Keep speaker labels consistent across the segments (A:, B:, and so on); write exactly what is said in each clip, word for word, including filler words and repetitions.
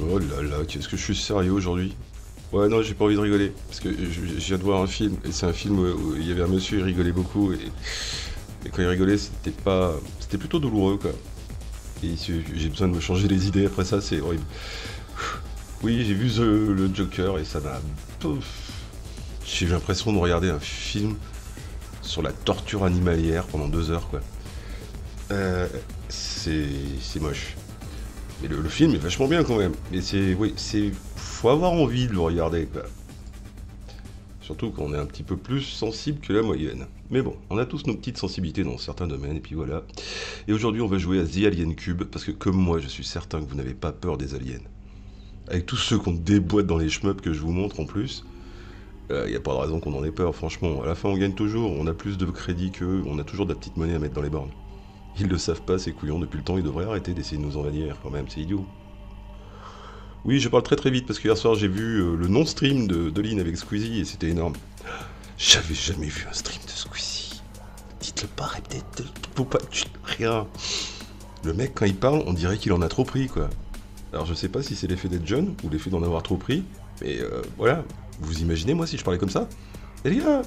A: Oh là là, qu'est-ce que je suis sérieux aujourd'hui? Ouais, non, j'ai pas envie de rigoler. Parce que je, je viens de voir un film, et c'est un film où, où il y avait un monsieur, il rigolait beaucoup, et, et quand il rigolait, c'était pas. C'était plutôt douloureux, quoi. Et j'ai besoin de me changer les idées après ça, c'est horrible. Oui, j'ai vu The- le Joker, et ça m'a. Pouf. J'ai eu l'impression de regarder un film sur la torture animalière pendant deux heures, quoi. Euh, c'est c'est moche. Mais le, le film est vachement bien quand même. Mais c'est, oui, c'est, faut avoir envie de le regarder, quoi. Surtout quand on est un petit peu plus sensible que la moyenne. Mais bon, on a tous nos petites sensibilités dans certains domaines, et puis voilà. Et aujourd'hui, on va jouer à The Alien Cube, parce que comme moi, je suis certain que vous n'avez pas peur des aliens. Avec tous ceux qu'on déboîte dans les shmups que je vous montre en plus, il euh, n'y a pas de raison qu'on en ait peur, franchement. À la fin, on gagne toujours, on a plus de crédit qu'eux, on a toujours de la petite monnaie à mettre dans les bornes. Ils le savent pas, ces couillons, depuis le temps, ils devraient arrêter d'essayer de nous envahir, quand même, c'est idiot. Oui, je parle très très vite parce que hier soir j'ai vu euh, le non-stream de Dolin avec Squeezie et c'était énorme. J'avais jamais vu un stream de Squeezie. Dites-le pas, répétez, faut pas, rien. Le mec, quand il parle, on dirait qu'il en a trop pris, quoi. Alors je sais pas si c'est l'effet d'être jeune ou l'effet d'en avoir trop pris, mais euh, voilà. Vous imaginez, moi, si je parlais comme ça? Et les gars,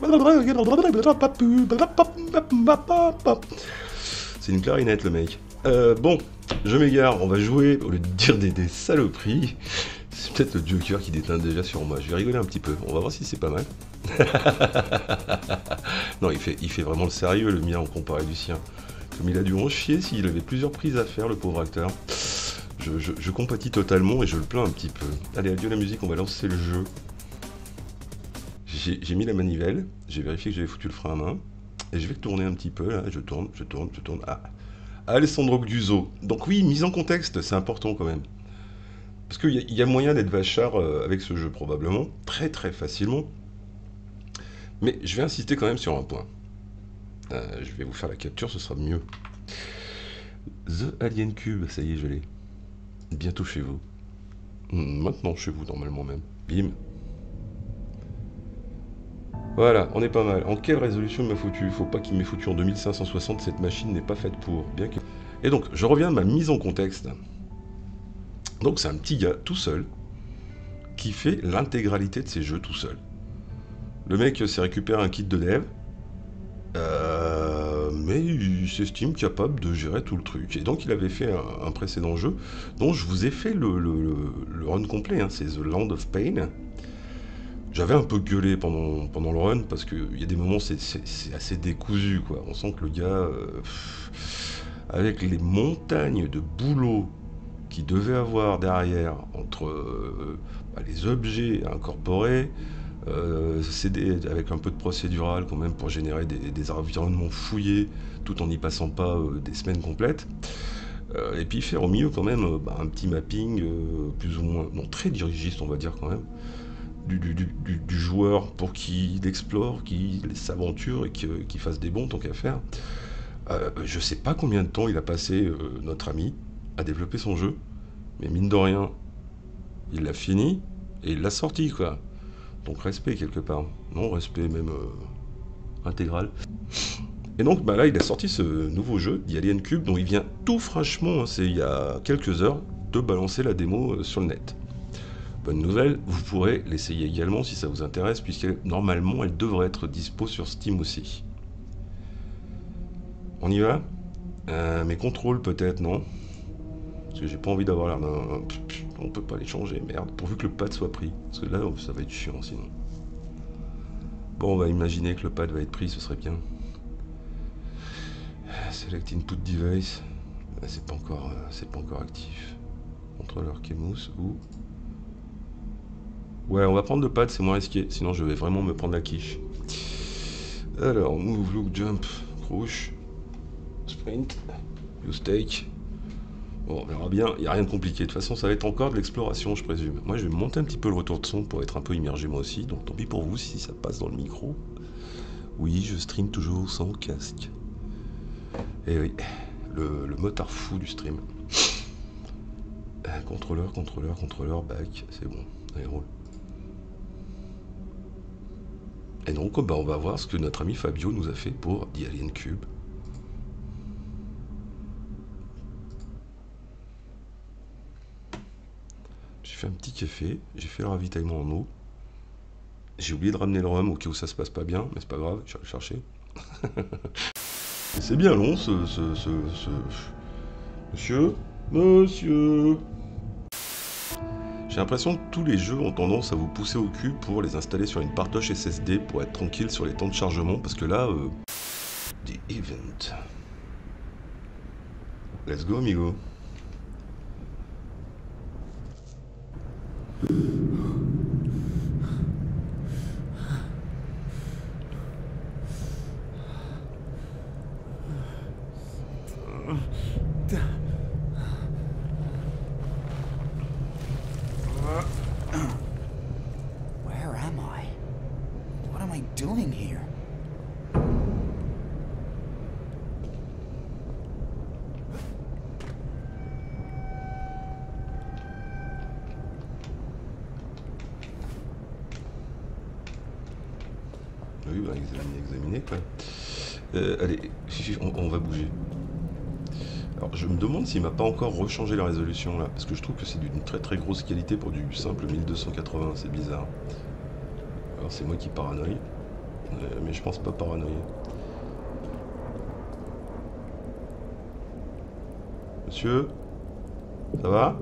A: c'est une clarinette, le mec. Euh, bon, je m'égare, on va jouer, au lieu de dire des, des saloperies. C'est peut-être le Joker qui déteint déjà sur moi. Je vais rigoler un petit peu, on va voir si c'est pas mal. Non, il fait, il fait vraiment le sérieux, le mien, en comparé du sien. Comme il a dû en chier s'il avait plusieurs prises à faire, le pauvre acteur. Je, je, je compatis totalement et je le plains un petit peu. Allez, adieu la musique, on va lancer le jeu. J'ai mis la manivelle, j'ai vérifié que j'avais foutu le frein à main. Et je vais tourner un petit peu, là, je tourne, je tourne, je tourne. Ah, Alessandro Guzzo. Donc oui, mise en contexte, c'est important quand même. Parce qu'il y, y, a moyen d'être vachard euh, avec ce jeu, probablement. Très très facilement. Mais je vais insister quand même sur un point. Euh, je vais vous faire la capture, ce sera mieux. The Alien Cube, ça y est, je l'ai. Bientôt chez vous. Maintenant chez vous, normalement même. Bim. Voilà, on est pas mal. En quelle résolution il m'a foutu? Faut pas qu'il m'ait foutu en deux mille cinq cent soixante, cette machine n'est pas faite pour. Bien que... Et donc, je reviens à ma mise en contexte. Donc c'est un petit gars tout seul qui fait l'intégralité de ses jeux tout seul. Le mec s'est récupéré un kit de dev, euh, mais il s'estime capable de gérer tout le truc. Et donc il avait fait un, un précédent jeu dont je vous ai fait le, le, le, le run complet, hein, c'est The Land of Pain. J'avais un peu gueulé pendant, pendant le run parce qu'il y a des moments c'est assez décousu, quoi. On sent que le gars, euh, pff, avec les montagnes de boulot qu'il devait avoir derrière entre euh, bah, les objets incorporés, euh, C D avec un peu de procédural quand même pour générer des, des environnements fouillés tout en n'y passant pas euh, des semaines complètes. Euh, et puis faire au milieu quand même euh, bah, un petit mapping euh, plus ou moins, non très dirigiste on va dire quand même, du, du, du, du joueur pour qu'il explore, qu'il s'aventure et qu'il qu'il fasse des bons tant qu'à faire. Euh, je sais pas combien de temps il a passé euh, notre ami à développer son jeu, mais mine de rien, il l'a fini et il l'a sorti, quoi. Donc respect quelque part. Non, respect même euh, intégral. Et donc bah là, il a sorti ce nouveau jeu, The Alien Cube, dont il vient tout fraîchement, hein, c'est il y a quelques heures, de balancer la démo euh, sur le net. Bonne nouvelle, vous pourrez l'essayer également si ça vous intéresse, puisque normalement, elle devrait être dispo sur Steam aussi. On y va euh, Mes contrôles peut-être, non? Parce que j'ai pas envie d'avoir l'air d'un... On peut pas les changer, merde. Pourvu que le pad soit pris. Parce que là, ça va être chiant sinon. Bon, on va imaginer que le pad va être pris, ce serait bien. Select input device. C'est pas encore, c'est pas encore actif. Contrôleur Kemus ou... Ouais, on va prendre le pad, c'est moins risqué. Sinon, je vais vraiment me prendre la quiche. Alors, move, look, jump, crouch, sprint, use take. Bon, on verra bien, il n'y a rien de compliqué. De toute façon, ça va être encore de l'exploration, je présume. Moi, je vais monter un petit peu le retour de son pour être un peu immergé moi aussi. Donc, tant pis pour vous si ça passe dans le micro. Oui, je stream toujours sans casque. Et oui, le, le motard fou du stream. Contrôleur, contrôleur, contrôleur, back, c'est bon, allez, roule. Et donc, bah, on va voir ce que notre ami Fabio nous a fait pour The Alien Cube. fait un petit café, j'ai fait le ravitaillement en eau. J'ai oublié de ramener le rhum au cas où ça se passe pas bien, mais c'est pas grave, je vais le chercher. C'est bien long ce, ce, ce, ce... Monsieur Monsieur J'ai l'impression que tous les jeux ont tendance à vous pousser au cul pour les installer sur une partoche S S D pour être tranquille sur les temps de chargement, parce que là... Euh... The event. Let's go, amigo.
B: Where am I? What am I doing here?
A: Oui, bah, examiner, examiner quoi. Euh, allez, on, on va bouger. Alors, je me demande s'il m'a pas encore rechangé la résolution là, parce que je trouve que c'est d'une très très grosse qualité pour du simple mille deux cent quatre-vingts, c'est bizarre. Alors, c'est moi qui paranoïe, euh, mais je pense pas paranoïer. Monsieur, ça va?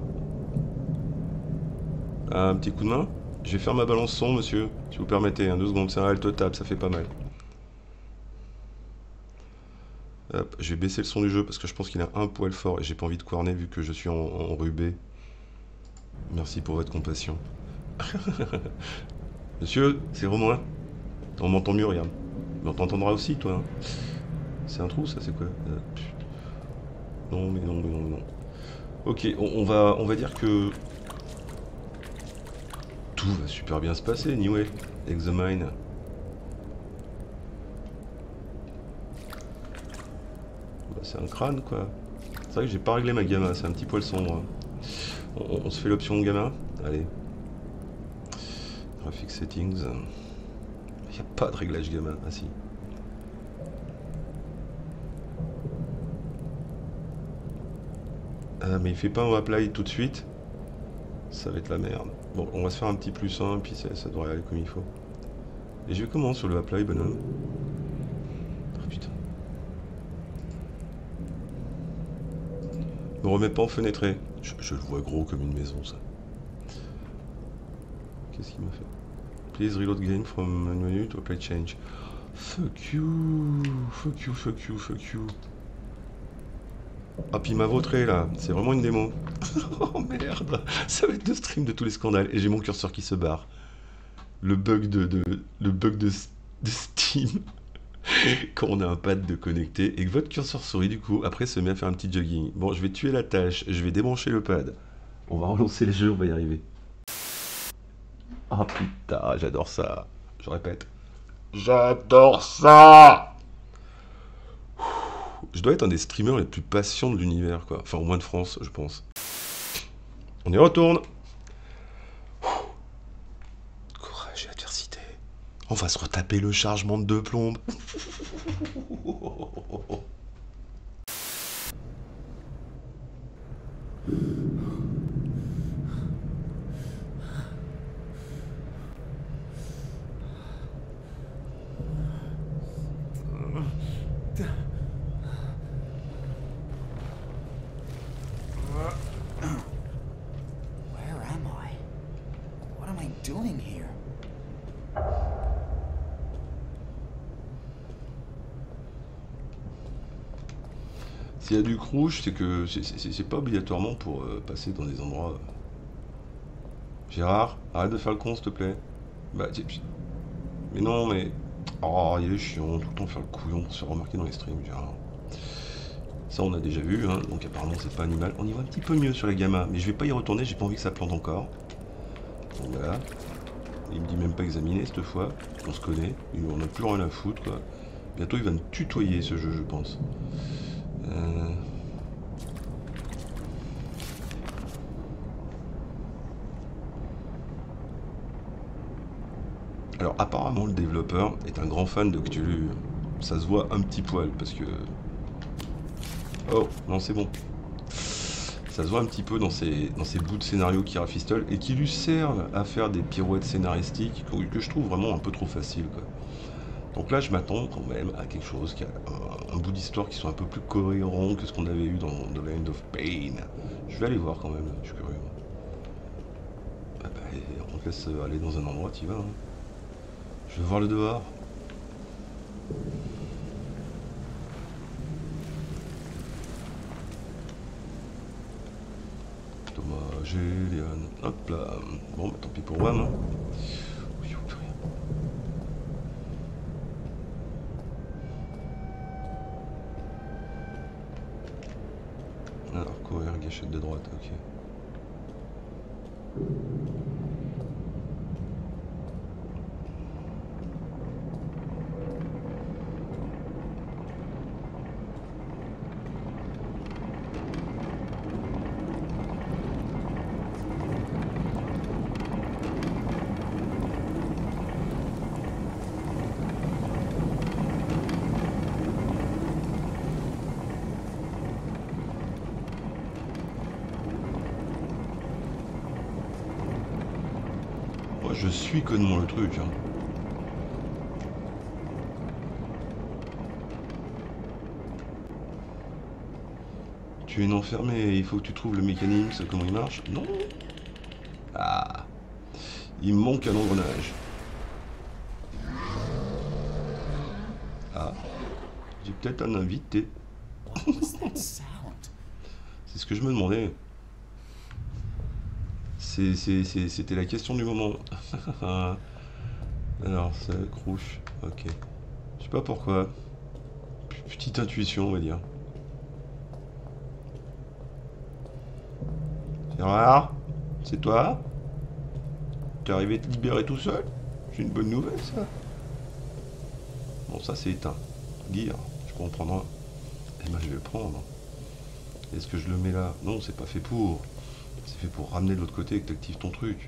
A: Ah, un petit coup de main? Je vais faire ma balance son, monsieur, si vous permettez, hein, deux secondes, c'est un alt tab, ça fait pas mal. Hop, je vais baisser le son du jeu parce que je pense qu'il est un poil fort et j'ai pas envie de corner vu que je suis en, en rubé. Merci pour votre compassion. Monsieur, c'est Romain. On m'entend mieux, regarde. Mais on t'entendra aussi, toi. Hein. C'est un trou, ça, c'est quoi? euh, Non, mais non, mais non, mais non. Ok, on, on, va, on va dire que... Tout va super bien se passer, anyway. Examine. C'est un crâne quoi. C'est vrai que j'ai pas réglé ma gamma, c'est un petit poil sombre. On, on se fait l'option gamma. Allez. Graphic settings. Il n'y a pas de réglage gamma. Ah si. Ah mais il fait pas un apply tout de suite. Ça va être la merde. Bon, on va se faire un petit plus un, puis ça, ça devrait aller comme il faut. Et je vais comment sur le apply, bonhomme? Oh putain. Me remets pas en fenêtré. Je, je le vois gros comme une maison, ça. Qu'est-ce qu'il m'a fait? Please reload game from menu to apply change. Fuck you. Fuck you, fuck you, fuck you. Ah, puis il m'a vautré là. C'est vraiment une démo. Oh merde. Ça va être le stream de tous les scandales. Et j'ai mon curseur qui se barre. Le bug de, de, le bug de, de Steam. Quand on a un pad de connecté et que votre curseur souris du coup après se met à faire un petit jogging. Bon, je vais tuer la tâche, je vais débrancher le pad. On va relancer le jeu, on va y arriver. Ah putain, j'adore ça. Je répète. J'adore ça. Je dois être un des streamers les plus patients de l'univers quoi. Enfin au moins de France, je pense. On y retourne. Courage et adversité. On va se retaper le chargement de deux plombes.
B: Where am I? What am I doing here?
A: S'il y a du crouche, c'est que c'est pas obligatoirement pour euh, passer dans des endroits. Euh... Gérard, arrête de faire le con s'il te plaît. Bah, mais non, mais. Oh, il est chiant, tout le temps faire le couillon pour se faire remarquer dans les streams, Gérard. Ça, on a déjà vu, hein, donc apparemment, c'est pas animal. On y voit un petit peu mieux sur les gammas, mais je vais pas y retourner, j'ai pas envie que ça plante encore. Donc voilà. Il me dit même pas examiner cette fois, on se connaît, on a plus rien à foutre, quoi. Bientôt, il va me tutoyer ce jeu, je pense. Euh... Alors apparemment le développeur est un grand fan de Cthulhu. Ça se voit un petit poil parce que... Oh, non c'est bon. Ça se voit un petit peu dans ces, dans ces bouts de scénario qui rafistolent et qui lui servent à faire des pirouettes scénaristiques que, que je trouve vraiment un peu trop faciles, quoi. Donc là, je m'attends quand même à quelque chose, qui a un, un bout d'histoire qui soit un peu plus cohérent que ce qu'on avait eu dans The Land of Pain. Je vais aller voir quand même, je suis curieux. Ah bah, on te laisse aller dans un endroit, t'y vas. Hein. Je vais voir le dehors. Thomas, Géliane, hop là. Bon, bah tant pis pour Wam. Hein. Alors, courir, gâchette de droite, ok. Je suis connement le truc. Hein. Tu es enfermé, il faut que tu trouves le mécanisme, comment il marche. Non. Ah. Il me manque un engrenage. Ah. J'ai peut-être un invité. C'est ce que je me demandais. C'était la question du moment. Alors, ça crouche. Ok. Je sais pas pourquoi. Petite intuition, on va dire. Gérard, c'est toi? T'es arrivé à te libérer tout seul? C'est une bonne nouvelle, ça. Bon, ça, c'est éteint. Gear, je peux en prendre un. Eh ben, je vais le prendre. Est-ce que je le mets là? Non, c'est pas fait pour. C'est fait pour ramener de l'autre côté et que tu actives ton truc.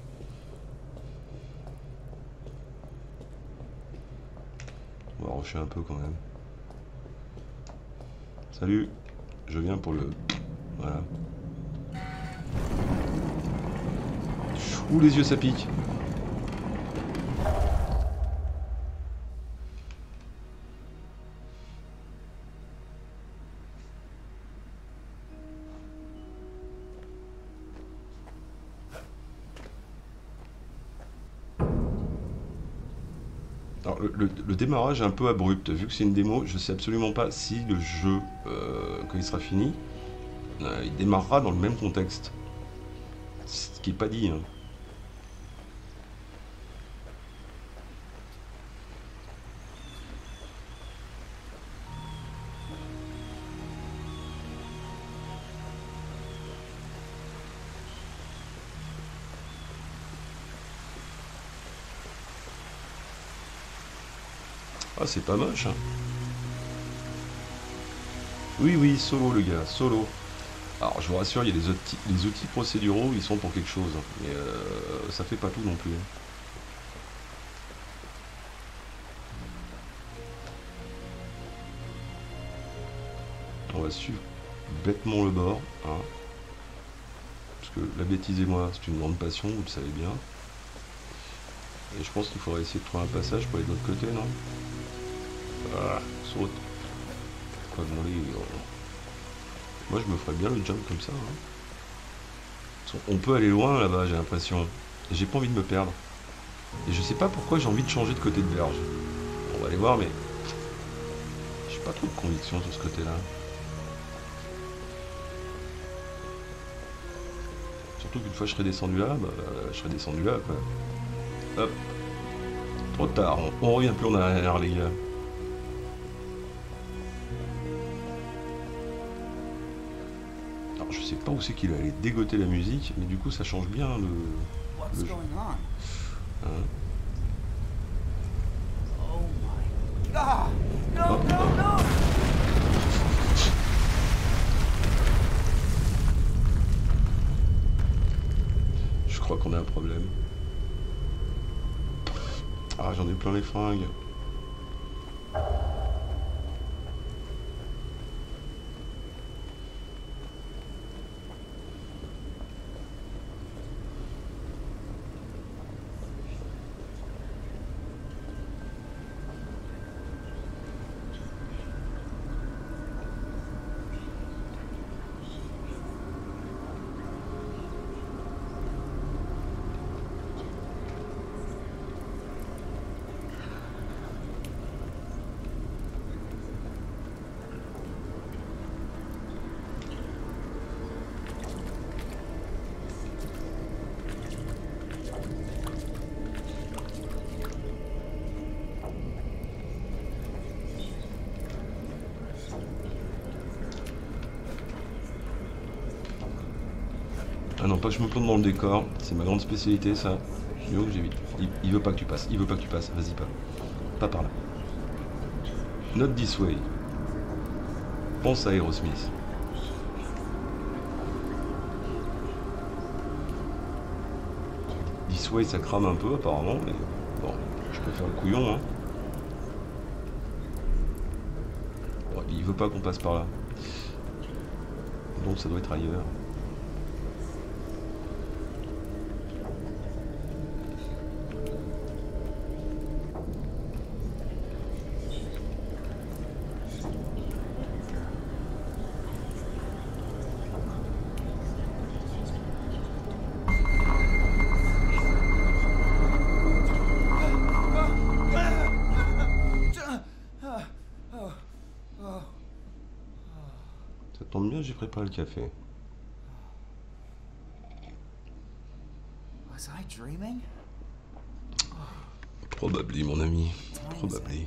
A: On va rusher un peu quand même. Salut, je viens pour le... Voilà. Ouh, les yeux, ça pique. Alors, le, le, le démarrage est un peu abrupt. Vu que c'est une démo, je sais absolument pas si le jeu, euh, quand il sera fini, euh, il démarrera dans le même contexte. Ce qui n'est pas dit. Hein. Ah, c'est pas moche, hein. Oui, oui, solo, le gars, solo. Alors, je vous rassure, il y a les outils, les outils procéduraux, ils sont pour quelque chose. Mais euh, ça fait pas tout non plus. On va suivre bêtement le bord. Hein. Parce que la bêtise et moi, c'est une grande passion, vous le savez bien. Et je pense qu'il faudrait essayer de trouver un passage pour aller de l'autre côté, non? Ah, saute. Quoi de mon lit, oh. Moi, je me ferais bien le jump comme ça. Hein. On peut aller loin là-bas, j'ai l'impression. Et j'ai pas envie de me perdre. Et je sais pas pourquoi j'ai envie de changer de côté de berge. On va aller voir, mais j'ai pas trop de conviction sur ce côté-là. Surtout qu'une fois je serai descendu là, bah, je serai descendu là, quoi. Hop. Trop tard, on, on revient plus en arrière, les gars. Alors, je sais pas où c'est qu'il allait dégoter la musique, mais du coup, ça change bien le, le jeu. Hein. Hop, hop. Je crois qu'on a un problème. Ah, j'en ai plein les fringues. Ah non, pas que je me plante dans le décor. C'est ma grande spécialité, ça. Il veut que j'évite. Il, il veut pas que tu passes. Il veut pas que tu passes. Vas-y, pas. Pas par là. Not this way. Pense à Aerosmith. This way, ça crame un peu, apparemment. Mais bon, je peux faire le couillon, hein. Bon, il veut pas qu'on passe par là. Donc ça doit être ailleurs. Ça tombe bien, j'ai préparé le café.
B: Was I dreaming?
A: Probably, mon ami. Probably.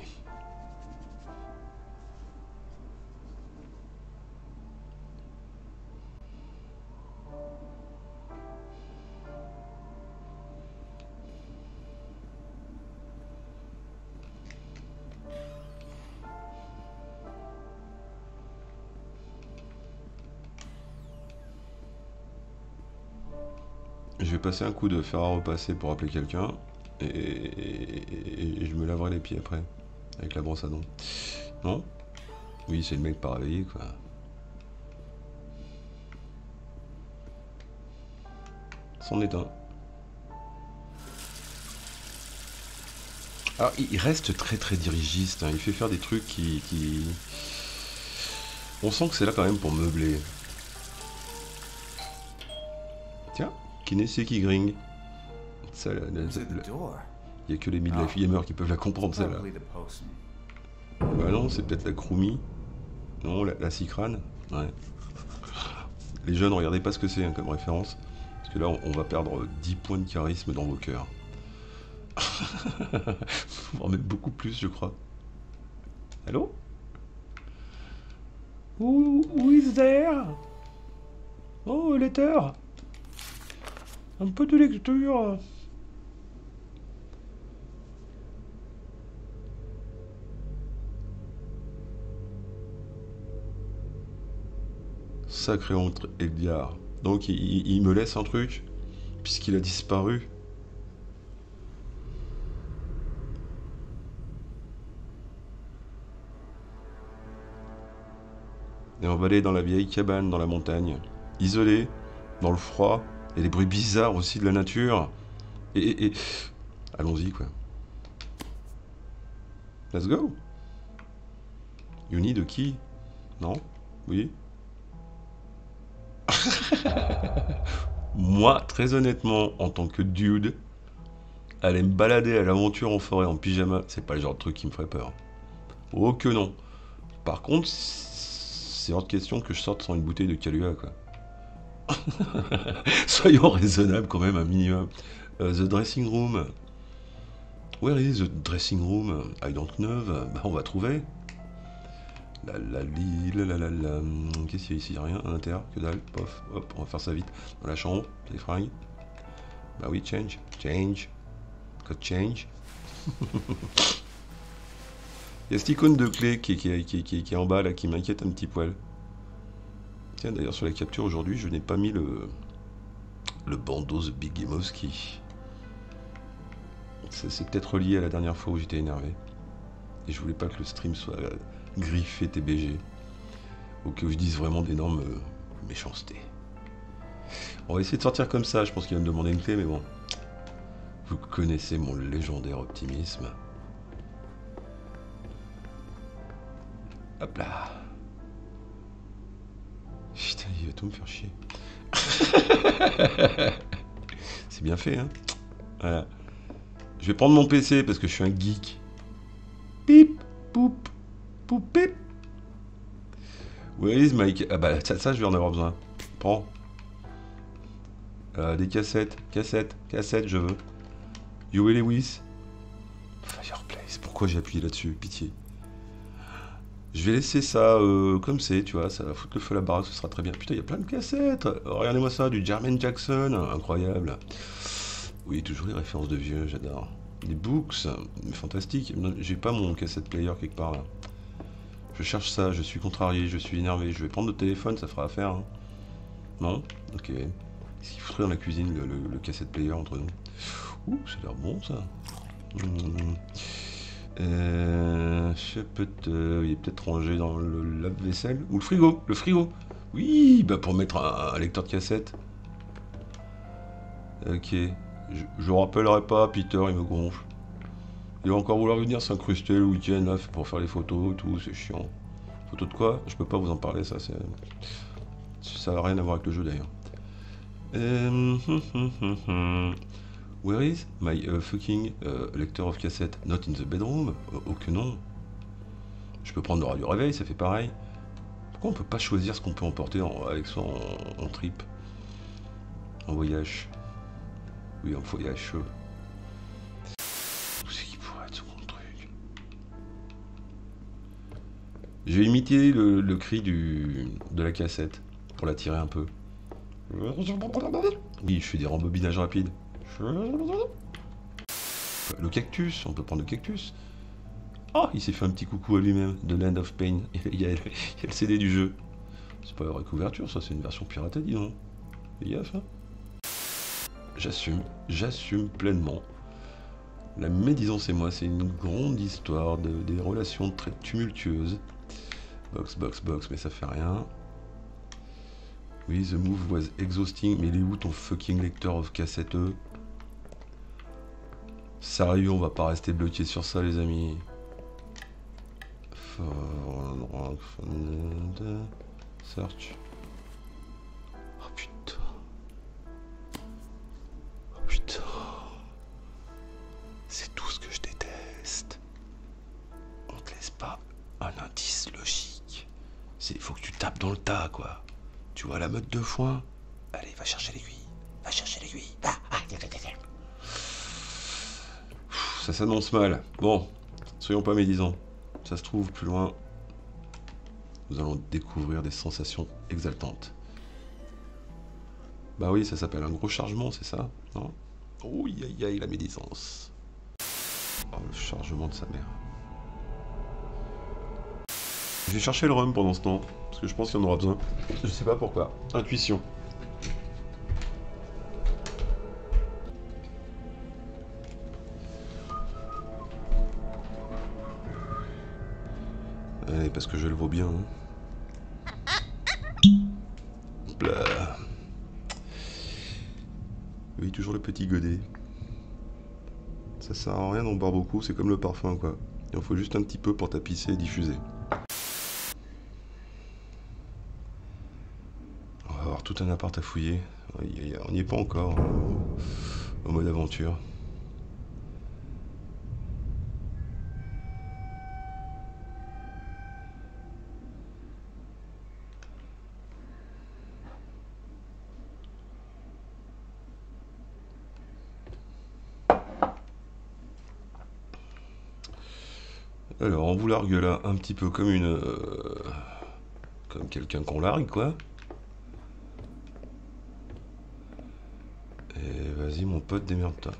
A: Je vais passer un coup de fer à repasser pour appeler quelqu'un et, et- et- et je me laverai les pieds après avec la brosse à dents. Non? Oui, c'est le mec pas réveillé quoi. C'en est un. Alors, il il reste très très dirigiste, hein. Il fait faire des trucs qui, qui... On sent que c'est là quand même pour meubler. Tiens, Kineseki Gring. Ça, la- la-
B: To the
A: la-
B: door.
A: Il n'y a que les midlife gamers qui peuvent la comprendre celle-là.
B: Probably the postman.
A: Bah non, c'est peut-être la Krumi. Non, la, la Cicrane. Ouais. Les jeunes, regardez pas ce que c'est hein, comme référence. Parce que là, on, on va perdre dix points de charisme dans vos cœurs. Faut en mettre beaucoup plus, je crois. Allô? Who, who is there? Oh, letter. Un peu de lecture. Sacré oncle Edgar. Donc il, il- il me laisse un truc, puisqu'il a disparu. Et on va aller dans la vieille cabane dans la montagne, isolée, dans le froid, et les bruits bizarres aussi de la nature. Et, et- et- allons-y quoi. Let's go. You need a key? Non? Oui? Moi, très honnêtement, en tant que dude, aller me balader à l'aventure en forêt en pyjama, c'est pas le genre de truc qui me ferait peur. Oh que non. Par contre, c'est hors de question que je sorte sans une bouteille de Kahlua, quoi. Soyons raisonnables quand même, un minimum. Euh, the dressing room. Where is the dressing room? I don't know. Bah, on va trouver. La la li, la la la la. Qu'est-ce qu'il y a ici? Rien à l'intérieur, que dalle. Pof, hop, on va faire ça vite. Dans la chambre, les fringues. Bah oui, change, change. Code change. Il y a cette icône de clé qui, qui, qui, qui, qui est en bas là, qui m'inquiète un petit poil. Tiens, d'ailleurs, sur la capture aujourd'hui, je n'ai pas mis le, le bandeau The Big Gamowski. C'est c'est peut-être relié à la dernière fois où j'étais énervé. Et je voulais pas que le stream soit euh, griffé T B G. Ou que je dise vraiment d'énormes euh, méchancetés. On va essayer de sortir comme ça. Je pense qu'il va me demander une clé, mais bon. Vous connaissez mon légendaire optimisme. Hop là. Putain, il va tout me faire chier. C'est bien fait, hein. Voilà. Je vais prendre mon P C parce que je suis un geek. Pip, poup, poup, pip. Where is my... Ah bah ça, ça je vais en avoir besoin. Prends. Euh, des cassettes, cassettes, cassettes, je veux. Huey Lewis. Fireplace. Pourquoi j'ai appuyé là-dessus? Pitié. Je vais laisser ça euh, comme c'est, tu vois, ça va foutre le feu à la baraque, ce sera très bien. Putain, il y a plein de cassettes. Regardez-moi ça, du Jermaine Jackson, incroyable. Oui, toujours les références de vieux, j'adore. Des books, fantastique. J'ai pas mon cassette player quelque part là. Je cherche ça, je suis contrarié, je suis énervé. Je vais prendre le téléphone, ça fera affaire. Hein. Non? Ok. Qu'est-ce qu'il foutrait dans la cuisine, le, le, le cassette player entre nous? Ouh, ça a l'air bon ça. Mmh. Euh, je peux te... Il est peut-être rangé dans le lave-vaisselle. Ou le frigo, le frigo. Oui, bah pour mettre un, un lecteur de cassette. Ok. Je, je rappellerai pas, Peter, il me gonfle. Il va encore vouloir venir s'incruster le week-end là pour faire les photos et tout, c'est chiant. Photos de quoi? Je peux pas vous en parler, ça c'est... Ça n'a rien à voir avec le jeu d'ailleurs. Euh... Where is my uh, fucking uh, lector of cassette? Not in the bedroom? Oh, oh que non. Je peux prendre le radio réveil, ça fait pareil. Pourquoi on peut pas choisir ce qu'on peut emporter en, avec soi en, en trip? En voyage. Oui, en voyage. Où c'est qui pourrait être ce bon truc? J'ai imité le, le cri du, de la cassette pour la tirer un peu. Oui, je fais des rembobinages rapides. Le cactus, on peut prendre le cactus. Ah, il s'est fait un petit coucou à lui-même, de Land of Pain. Il y a, il y a le C D du jeu. C'est pas la vraie couverture, ça c'est une version piratée, dis donc. Fais gaffe, hein. J'assume, j'assume pleinement. La médisance et moi, c'est une grande histoire de, des relations très tumultueuses. Box, box, box, mais ça fait rien. Oui, the move was exhausting, mais il est où ton fucking lecteur of cassette? Sérieux, on va pas rester bloqué sur ça, les amis. Search. Oh putain. Oh putain. C'est tout ce que je déteste. On te laisse pas un indice logique. Il faut que tu tapes dans le tas, quoi. Tu vois la meute de foin? Allez, va chercher l'aiguille. Va chercher l'aiguille. Ah, ah, tiens, tiens, tiens. Ça s'annonce mal. Bon, soyons pas médisants. Ça se trouve plus loin. Nous allons découvrir des sensations exaltantes. Bah oui, ça s'appelle un gros chargement, c'est ça? Non? Oh, aïe aïe, la médisance. Oh, le chargement de sa mère. Je vais chercher le rhum pendant ce temps, parce que je pense qu'il y en aura besoin. Je sais pas pourquoi. Intuition. Allez, parce que je le vaux bien. Hein. Hop là. Oui, toujours le petit godet. Ça sert à rien d'en boire beaucoup, c'est comme le parfum, quoi. Il en faut juste un petit peu pour tapisser et diffuser. On va avoir tout un appart à fouiller. On n'y est pas encore, hein, au mode aventure. Alors, on vous largue là un petit peu comme une... Euh, comme quelqu'un qu'on largue, quoi. Et vas-y, mon pote, démerde-toi.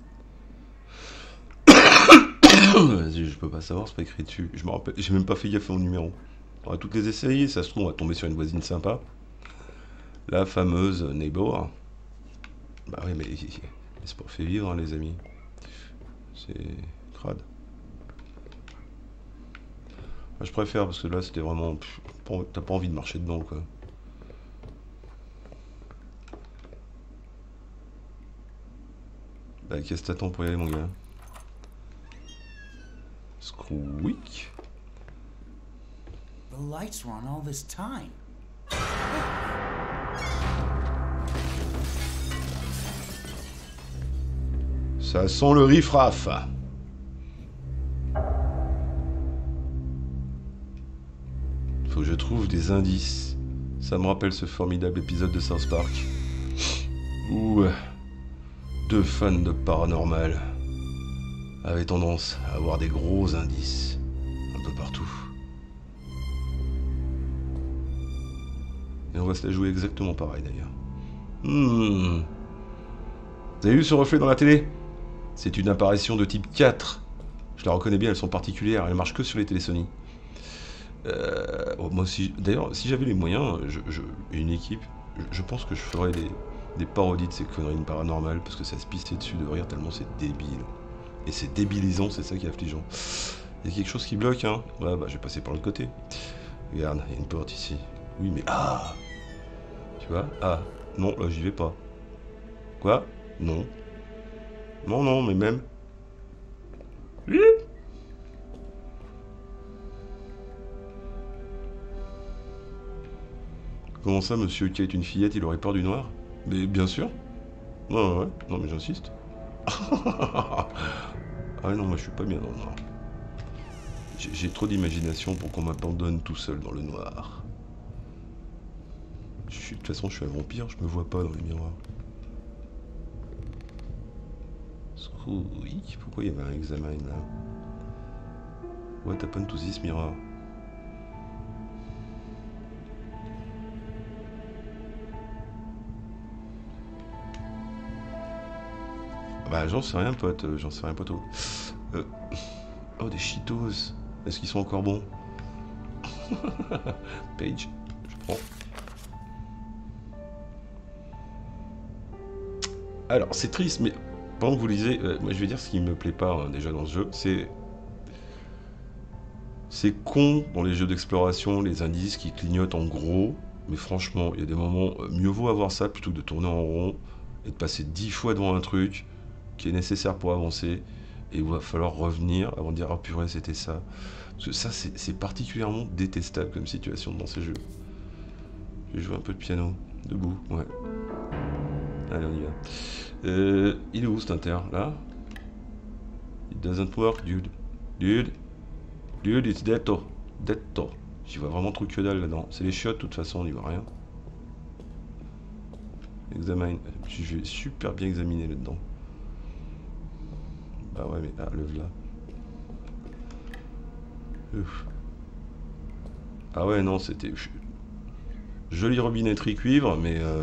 A: Vas-y, je peux pas savoir, c'est pas écrit dessus. Je me rappelle, j'ai même pas fait gaffe au numéro. On va toutes les essayer, ça se trouve, on va tomber sur une voisine sympa. La fameuse neighbor. Bah oui, mais c'est pas fait vivre, hein, les amis. C'est crade. Je préfère parce que là c'était vraiment... T'as pas envie de marcher dedans, quoi. Bah qu'est-ce que t'attends pour y aller, mon gars? Squeak.
B: The lights were on all this time.
A: Ça sent le riff-raff. Faut que je trouve des indices. Ça me rappelle ce formidable épisode de South Park où deux fans de paranormal avaient tendance à avoir des gros indices un peu partout. Et on va se la jouer exactement pareil d'ailleurs. Hmm. Vous avez vu ce reflet dans la télé? C'est une apparition de type quatre. Je la reconnais bien, elles sont particulières, elles marchent que sur les télé Sony. Euh, oh, moi aussi, d'ailleurs, si j'avais les moyens, je, je, et une équipe, je, je pense que je ferais des, des parodies de ces conneries paranormales, parce que ça se pissait dessus de rire tellement c'est débile. Et c'est débilisant, c'est ça qui est affligeant. Il y a quelque chose qui bloque, hein. Ouais, bah je vais passer par l'autre côté. Regarde, il y a une porte ici. Oui, mais ah! Tu vois? Ah, non, là j'y vais pas. Quoi? Non. Non, non, mais même. Oui. Comment ça, monsieur qui est une fillette, il aurait peur du noir? Mais bien sûr. Ouais, ouais, ouais. Non, mais j'insiste. Ah non, moi je suis pas bien dans le noir. J'ai trop d'imagination pour qu'on m'abandonne tout seul dans le noir. Je suis, de toute façon, je suis un vampire, je me vois pas dans les miroirs. Oui, pourquoi il y avait un examen là? What happened to this mirror? Bah j'en sais rien pote, j'en sais rien poteau. Euh... Oh des Cheetos. Est-ce qu'ils sont encore bons? Page, je prends. Alors c'est triste mais pendant que vous lisez, euh, moi je vais dire ce qui me plaît pas hein, déjà dans ce jeu, c'est... C'est con dans les jeux d'exploration, les indices qui clignotent en gros, mais franchement, il y a des moments, euh, mieux vaut avoir ça plutôt que de tourner en rond et de passer dix fois devant un truc qui est nécessaire pour avancer, et il va falloir revenir avant de dire oh purée c'était ça. Parce que ça c'est particulièrement détestable comme situation dans ces jeux. Je vais jouer un peu de piano, debout, ouais. Allez on y va. Euh, il est où cet inter là? It doesn't work dude. Dude. Dude it's detto. Detto. J'y vois vraiment trop que dalle là-dedans. C'est les chiottes de toute façon, on n'y voit rien. Examine. Je vais super bien examiner là-dedans. Bah ouais mais ah le v'là. Ouf. Ah ouais non c'était jolie robinetterie cuivre mais euh,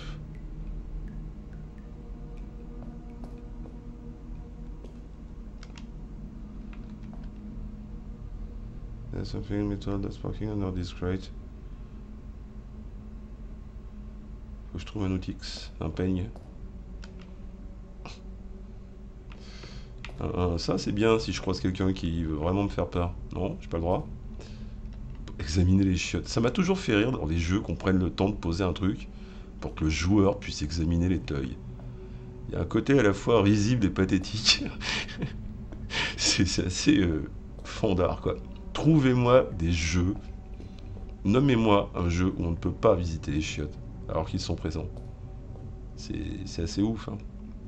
A: there's something metal that's sparking under this crate. Faut que je trouve un outil X, un peigne. Euh, ça c'est bien si je croise quelqu'un qui veut vraiment me faire peur. Non, j'ai pas le droit. Examiner les chiottes. Ça m'a toujours fait rire dans les jeux qu'on prenne le temps de poser un truc pour que le joueur puisse examiner les teuils. Il y a un côté à la fois risible et pathétique. C'est assez euh, fandard quoi. Trouvez-moi des jeux. Nommez-moi un jeu où on ne peut pas visiter les chiottes alors qu'ils sont présents. C'est assez ouf hein.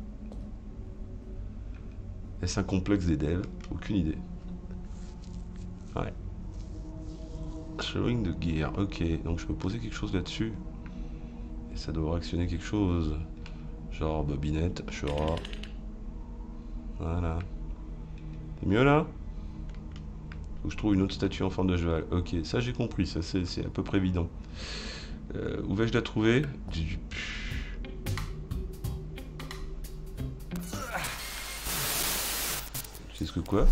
A: Est-ce un complexe des devs? Aucune idée. Ouais. Showing the gear. Ok, donc je peux poser quelque chose là-dessus. Et ça doit réactionner quelque chose. Genre bobinette, chera. Voilà. C'est mieux là? Faut que je trouve une autre statue en forme de cheval. Ok, ça j'ai compris, ça c'est à peu près évident. Euh, où vais-je la trouver? Qu'est-ce que quoi?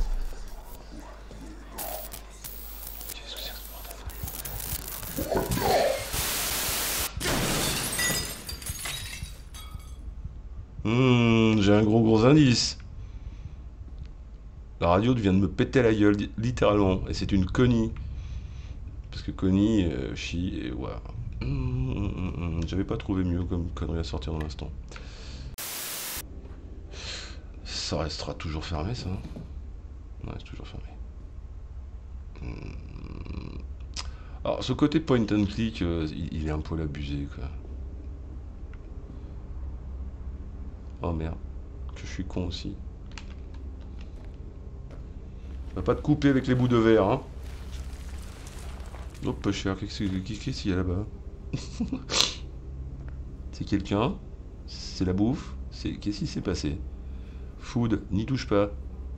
A: Qu'est-ce que c'est que ce bordel? Mmh, j'ai un gros gros indice. La radio vient de me péter la gueule, littéralement. Et c'est une Connie. Parce que Connie, euh, chie et ouais. Mmh, mmh, mmh. J'avais pas trouvé mieux comme connerie à sortir dans l'instant. Ça restera toujours fermé, ça. Ouais, c'est toujours fermé. Mmh. Alors, ce côté point and click, euh, il, il est un poil abusé, quoi. Oh merde, que je suis con aussi. Va pas te couper avec les bouts de verre, hein. Oh, pas cher, qu'est-ce qu'il y a là-bas? C'est quelqu'un? C'est la bouffe? Qu'est-ce qui s'est passé? Food, n'y touche pas.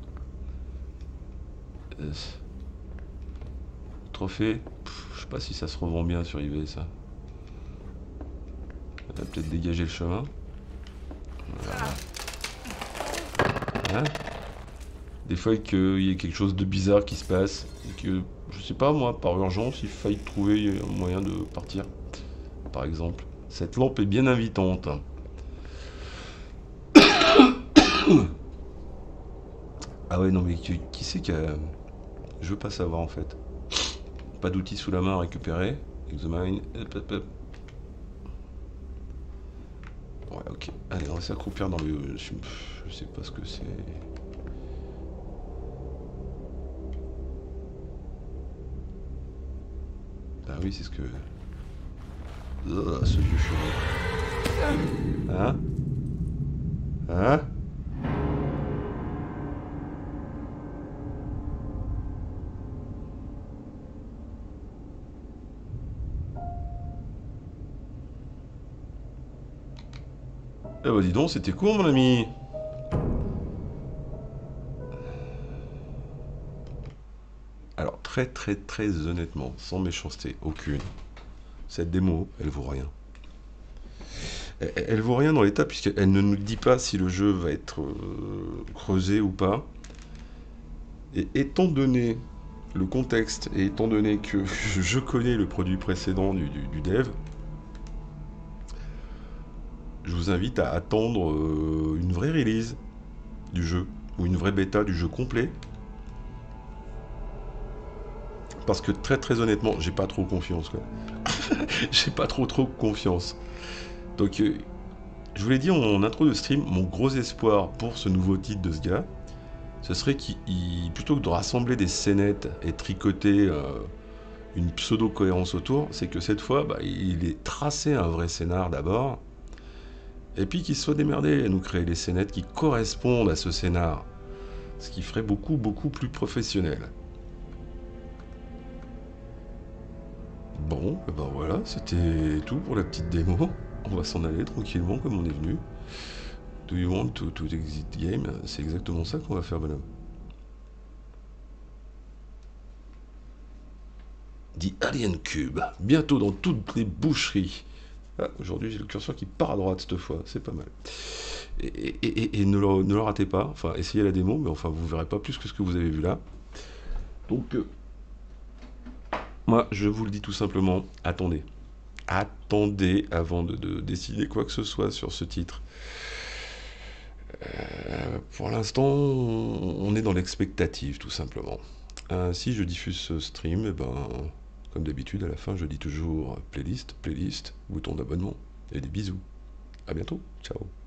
A: Euh, trophée, pff, je sais pas si ça se revend bien sur eBay ça. Ça va peut-être dégager le chemin. Voilà. Hein? Des fois qu'il y a quelque chose de bizarre qui se passe et que, je sais pas moi, par urgence, il faille trouver un moyen de partir. Par exemple, cette lampe est bien invitante. Ah ouais, non mais qui, qui c'est qui a... Je veux pas savoir en fait. Pas d'outils sous la main à récupérer. Examine. Hop, hop, hop. Ouais, ok. Allez, on va s'accroupir dans le... Je, je sais pas ce que c'est. Ah oui, c'est ce que... Oh, ce vieux furet. Hein? Hein? Eh bah dis donc, c'était court mon ami. Alors très très très honnêtement, sans méchanceté aucune, cette démo, elle vaut rien. Elle, elle vaut rien dans l'état puisqu'elle ne nous dit pas si le jeu va être euh, creusé ou pas. Et étant donné le contexte et étant donné que je connais le produit précédent du, du, du dev, je vous invite à attendre euh, une vraie release du jeu ou une vraie bêta du jeu complet. Parce que très très honnêtement, j'ai pas trop confiance quoi. J'ai pas trop trop confiance. Donc euh, je vous l'ai dit en intro de stream, mon gros espoir pour ce nouveau titre de ce gars, ce serait qu'il, plutôt que de rassembler des scénettes et tricoter euh, une pseudo-cohérence autour, c'est que cette fois, bah, il ait tracé un vrai scénar d'abord, et puis qu'il se soit démerdé à nous créer les scénettes qui correspondent à ce scénar, ce qui ferait beaucoup beaucoup plus professionnel. Bon, et ben voilà, c'était tout pour la petite démo. On va s'en aller tranquillement comme on est venu. Do you want to, to exit game? C'est exactement ça qu'on va faire, bonhomme. The Alien Cube, bientôt dans toutes les boucheries. Ah, aujourd'hui j'ai le curseur qui part à droite cette fois, c'est pas mal. Et, et, et, et ne, le, ne le ratez pas, enfin essayez la démo, mais enfin vous verrez pas plus que ce que vous avez vu là. Donc, euh, moi je vous le dis tout simplement, attendez. Attendez avant de, de décider quoi que ce soit sur ce titre. Euh, pour l'instant, on est dans l'expectative, tout simplement. Euh, si je diffuse ce stream, eh ben, comme d'habitude, à la fin, je dis toujours playlist, playlist, bouton d'abonnement et des bisous. À bientôt, ciao.